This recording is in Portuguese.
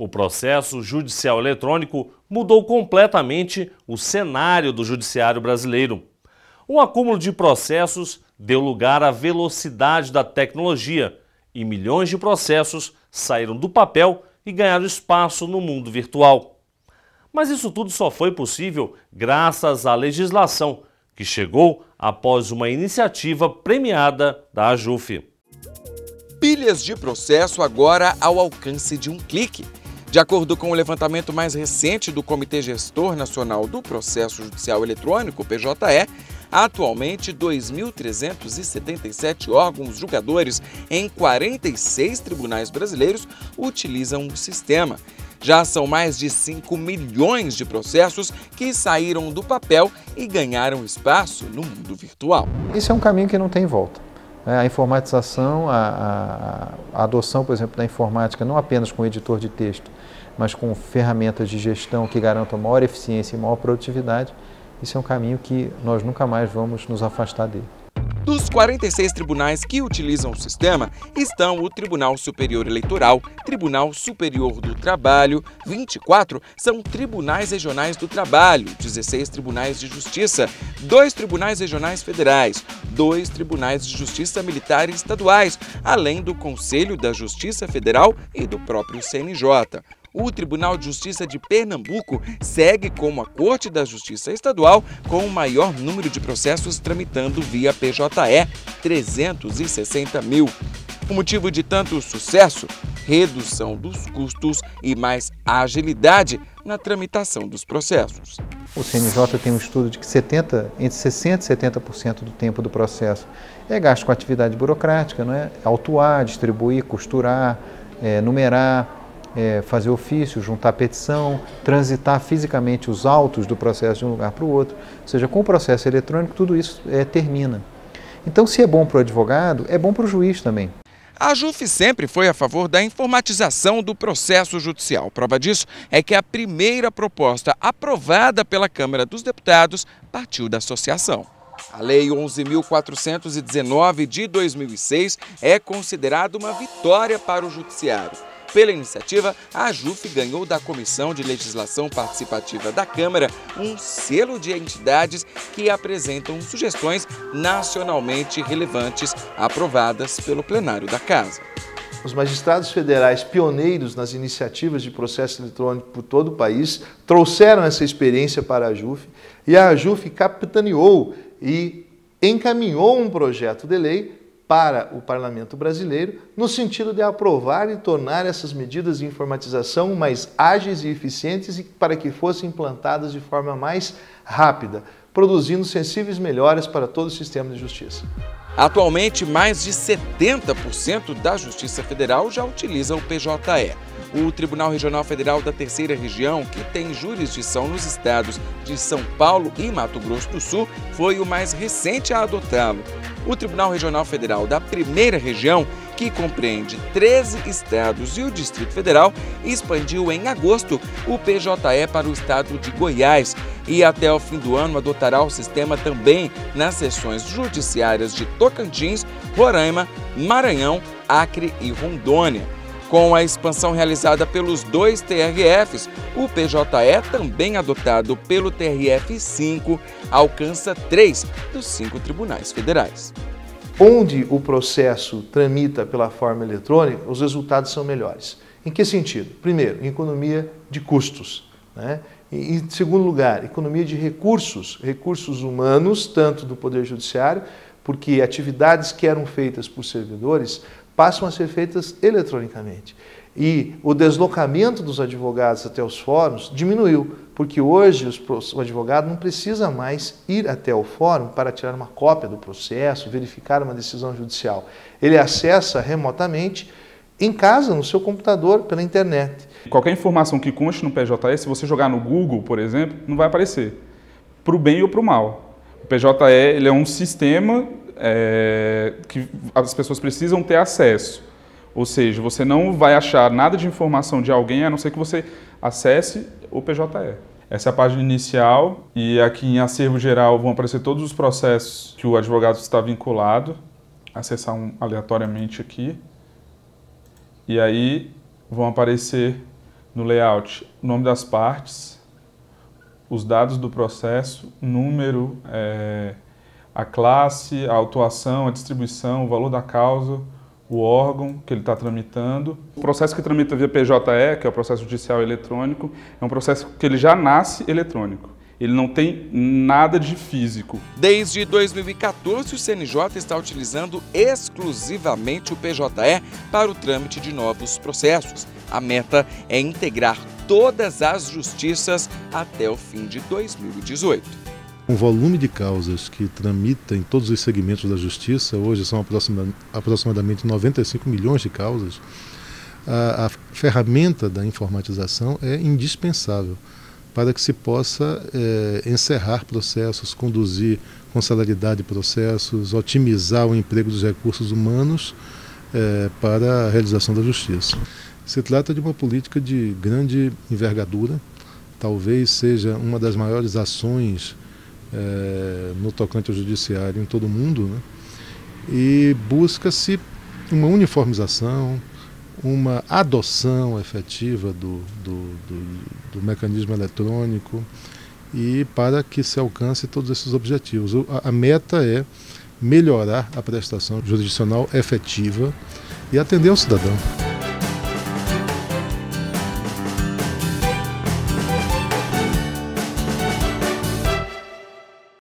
O processo judicial eletrônico mudou completamente o cenário do judiciário brasileiro. Um acúmulo de processos deu lugar à velocidade da tecnologia e milhões de processos saíram do papel e ganharam espaço no mundo virtual. Mas isso tudo só foi possível graças à legislação, que chegou após uma iniciativa premiada da AJUF. Pilhas de processo agora ao alcance de um clique. De acordo com o levantamento mais recente do Comitê Gestor Nacional do Processo Judicial Eletrônico, PJE, atualmente 2.377 órgãos julgadores em 46 tribunais brasileiros utilizam o sistema. Já são mais de 5 milhões de processos que saíram do papel e ganharam espaço no mundo virtual. Esse é um caminho que não tem volta. A informatização, a adoção, por exemplo, da informática, não apenas com editor de texto, mas com ferramentas de gestão que garantam maior eficiência e maior produtividade, isso é um caminho que nós nunca mais vamos nos afastar dele. Dos 46 tribunais que utilizam o sistema estão o Tribunal Superior Eleitoral, Tribunal Superior do Trabalho, 24 são tribunais regionais do trabalho, 16 tribunais de justiça, 2 tribunais regionais federais, 2 tribunais de justiça militar estaduais, além do Conselho da Justiça Federal e do próprio CNJ. O Tribunal de Justiça de Pernambuco segue como a Corte da Justiça Estadual com o maior número de processos tramitando via PJE, 360 mil. O motivo de tanto sucesso? Redução dos custos e mais agilidade na tramitação dos processos. O CNJ tem um estudo de que entre 60% e 70% do tempo do processo é gasto com atividade burocrática, não é? Autuar, distribuir, costurar, numerar, fazer ofício, juntar petição, transitar fisicamente os autos do processo de um lugar para o outro. Ou seja, com o processo eletrônico tudo isso termina. Então, se é bom para o advogado, é bom para o juiz também. A AJUF sempre foi a favor da informatização do processo judicial. Prova disso é que a primeira proposta aprovada pela Câmara dos Deputados partiu da associação. A Lei 11.419 de 2006 é considerada uma vitória para o judiciário. Pela iniciativa, a AJUF ganhou da Comissão de Legislação Participativa da Câmara um selo de entidades que apresentam sugestões nacionalmente relevantes aprovadas pelo plenário da Casa. Os magistrados federais pioneiros nas iniciativas de processo eletrônico por todo o país trouxeram essa experiência para a AJUF e a AJUF capitaneou e encaminhou um projeto de lei para o Parlamento brasileiro, no sentido de aprovar e tornar essas medidas de informatização mais ágeis e eficientes e para que fossem implantadas de forma mais rápida, produzindo sensíveis melhoras para todo o sistema de justiça. Atualmente, mais de 70% da Justiça Federal já utiliza o PJE. O Tribunal Regional Federal da Terceira Região, que tem jurisdição nos estados de São Paulo e Mato Grosso do Sul, foi o mais recente a adotá-lo. O Tribunal Regional Federal da Primeira Região, que compreende 13 estados e o Distrito Federal, expandiu em agosto o PJE para o estado de Goiás e até o fim do ano adotará o sistema também nas seções judiciárias de Tocantins, Roraima, Maranhão, Acre e Rondônia. Com a expansão realizada pelos 2 TRFs, o PJE, também adotado pelo TRF-5, alcança 3 dos 5 tribunais federais. Onde o processo tramita pela forma eletrônica, os resultados são melhores. Em que sentido? Primeiro, economia de custos, né? E, em segundo lugar, economia de recursos humanos, tanto do Poder Judiciário, porque atividades que eram feitas por servidores passam a ser feitas eletronicamente. E o deslocamento dos advogados até os fóruns diminuiu, porque hoje o advogado não precisa mais ir até o fórum para tirar uma cópia do processo, verificar uma decisão judicial. Ele acessa remotamente em casa, no seu computador, pela internet. Qualquer informação que conste no PJE, se você jogar no Google, por exemplo, não vai aparecer, para o bem ou para o mal. O PJE ele é um sistema que as pessoas precisam ter acesso. Ou seja, você não vai achar nada de informação de alguém, a não ser que você acesse o PJE. Essa é a página inicial e aqui em acervo geral vão aparecer todos os processos que o advogado está vinculado. Acessar aleatoriamente aqui. E aí vão aparecer no layout, o nome das partes, os dados do processo, número, a classe, a autuação, a distribuição, o valor da causa, o órgão que ele está tramitando. O processo que tramita via PJE, que é o processo judicial eletrônico, é um processo que ele já nasce eletrônico. Ele não tem nada de físico. Desde 2014, o CNJ está utilizando exclusivamente o PJE para o trâmite de novos processos. A meta é integrar todas as justiças até o fim de 2018. O volume de causas que tramita em todos os segmentos da justiça, hoje são aproximadamente 95 milhões de causas, a ferramenta da informatização é indispensável para que se possa encerrar processos, conduzir com celeridade processos, otimizar o emprego dos recursos humanos para a realização da justiça. Se trata de uma política de grande envergadura, talvez seja uma das maiores ações no tocante ao judiciário em todo o mundo, né? E busca-se uma uniformização, uma adoção efetiva do mecanismo eletrônico e para que se alcance todos esses objetivos. A meta é melhorar a prestação jurisdicional efetiva e atender ao cidadão.